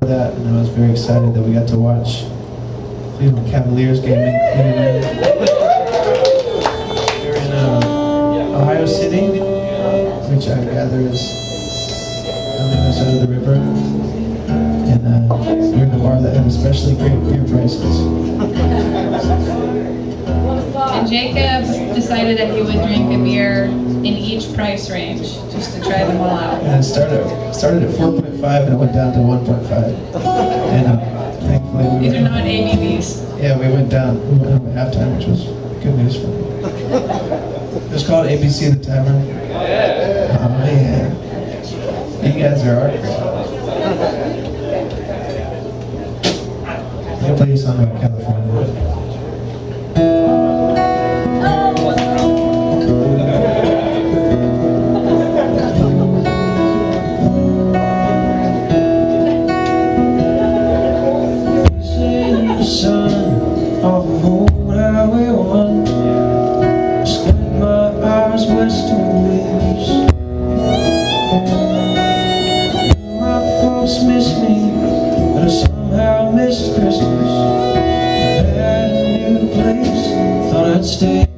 that, and I was very excited that we got to watch the Cleveland Cavaliers game in Cleveland. We were in Ohio City, which I gather is on the other side of the river, and we were in a bar that had especially great beer prices. And Jacob decided that he would drink a beer in each price range, just to try them all out. And it started at 4.5 and it went down to 1.5. And thankfully These are not ABVs. Yeah, we went down. We went home at halftime, which was good news for me. It was called ABC the Tavern. Oh man, you guys are our crowd. I'm gonna play you a song about California. Miss me, but I somehow missed Christmas. I had a new place, thought I'd stay.